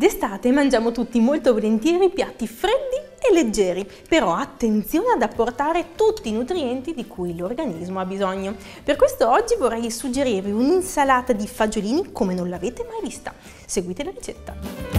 D'estate mangiamo tutti molto volentieri piatti freddi e leggeri, però attenzione ad apportare tutti i nutrienti di cui l'organismo ha bisogno. Per questo oggi vorrei suggerirvi un'insalata di fagiolini come non l'avete mai vista. Seguite la ricetta.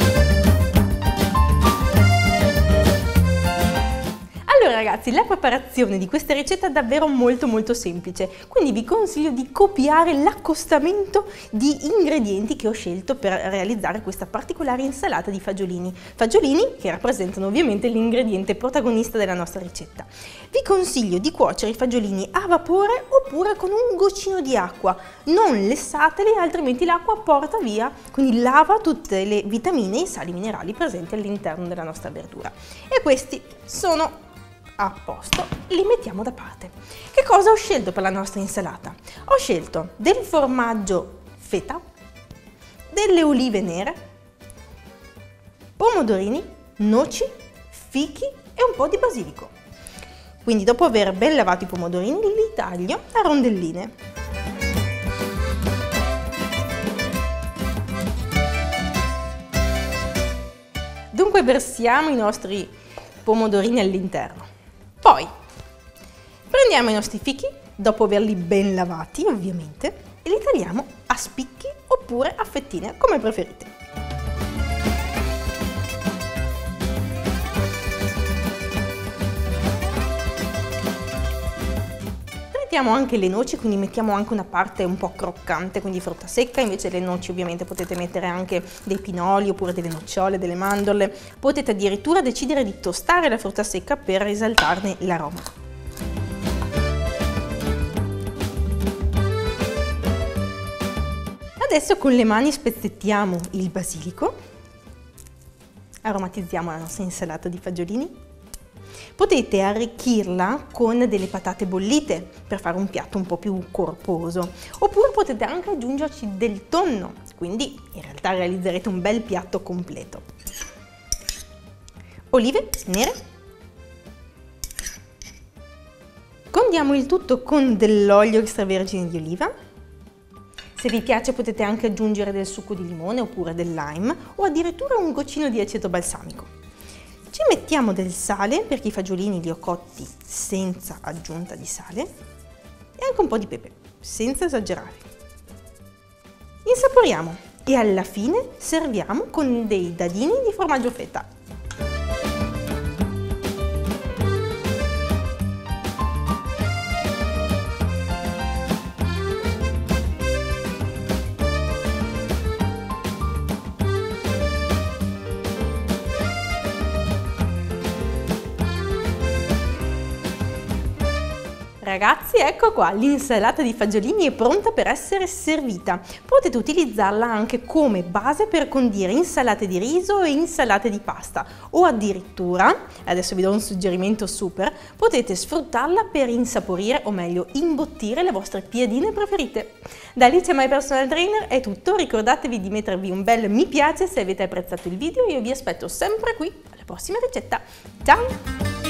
Allora ragazzi, la preparazione di questa ricetta è davvero molto semplice, quindi vi consiglio di copiare l'accostamento di ingredienti che ho scelto per realizzare questa particolare insalata di fagiolini. Fagiolini che rappresentano ovviamente l'ingrediente protagonista della nostra ricetta. Vi consiglio di cuocere i fagiolini a vapore oppure con un goccino di acqua. Non lessateli, altrimenti l'acqua porta via, quindi lava tutte le vitamine e i sali minerali presenti all'interno della nostra verdura. E questi sono a posto, li mettiamo da parte. Che cosa ho scelto per la nostra insalata? Ho scelto del formaggio feta, delle olive nere, pomodorini, noci, fichi e un po' di basilico. Quindi dopo aver ben lavato i pomodorini li taglio a rondelline. Dunque versiamo i nostri pomodorini all'interno. Poi prendiamo i nostri fichi, dopo averli ben lavati ovviamente, e li tagliamo a spicchi oppure a fettine, come preferite. Mettiamo anche le noci, quindi mettiamo anche una parte un po' croccante, quindi frutta secca. Invece le noci ovviamente potete mettere anche dei pinoli oppure delle nocciole, delle mandorle. Potete addirittura decidere di tostare la frutta secca per risaltarne l'aroma. Adesso con le mani spezzettiamo il basilico, aromatizziamo la nostra insalata di fagiolini. Potete arricchirla con delle patate bollite per fare un piatto un po' più corposo, oppure potete anche aggiungerci del tonno, quindi in realtà realizzerete un bel piatto completo. Olive nere. Condiamo il tutto con dell'olio extravergine di oliva. Se vi piace potete anche aggiungere del succo di limone oppure del lime o addirittura un goccino di aceto balsamico. Ci mettiamo del sale, perché i fagiolini li ho cotti senza aggiunta di sale, e anche un po' di pepe, senza esagerare. Insaporiamo e alla fine serviamo con dei dadini di formaggio feta. Ragazzi, ecco qua, l'insalata di fagiolini è pronta per essere servita. Potete utilizzarla anche come base per condire insalate di riso e insalate di pasta, o addirittura, adesso vi do un suggerimento super, potete sfruttarla per insaporire, o meglio imbottire, le vostre piadine preferite. Da Alice My Personal Trainer è tutto, ricordatevi di mettervi un bel mi piace se avete apprezzato il video e io vi aspetto sempre qui alla prossima ricetta. Ciao!